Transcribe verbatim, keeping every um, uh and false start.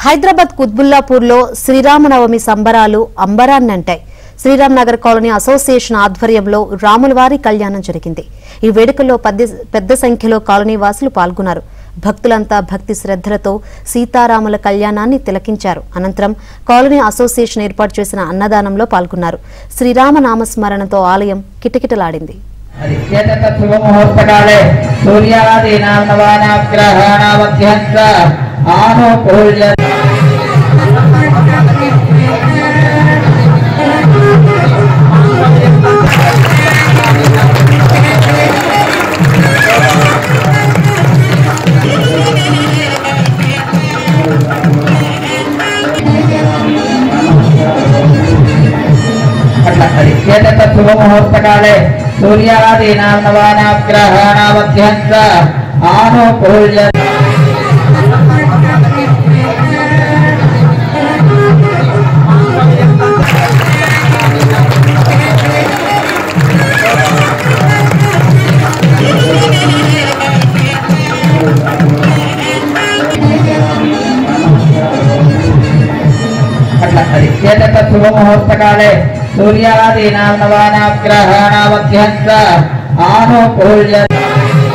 హైదరాబాద్ కుత్బుల్లాపూర్లో శ్రీరామనవమి సంబరాలు అంబరాన్నంటాయి. శ్రీరామ్ నగర్ కాలనీ అసోసియేషన్ ఆధ్వర్యంలో రాములవారి కళ్యాణం జరిగింది. ఈ వేడుకల్లో పెద్ద సంఖ్యలో కాలనీ వాసులు పాల్గొన్నారు. భక్తులంతా భక్తి శ్రద్ధలతో సీతారాముల కళ్యాణాన్ని తిలకించారు. అనంతరం కాలనీ అసోసియేషన్ ఏర్పాటు చేసిన అన్నదానంలో పాల్గొన్నారు. శ్రీరామ నామస్మరణతో ఆలయం కిటకిటలాడింది. शुभमुहूर्तकाले सूर्यादीनां नवानाग्रहाणामध्यंच आनुकूल्य शुभमुहूर्तकाले सूर्यादीनां नवानाग्रहाणामध्यंच आनुकूल्य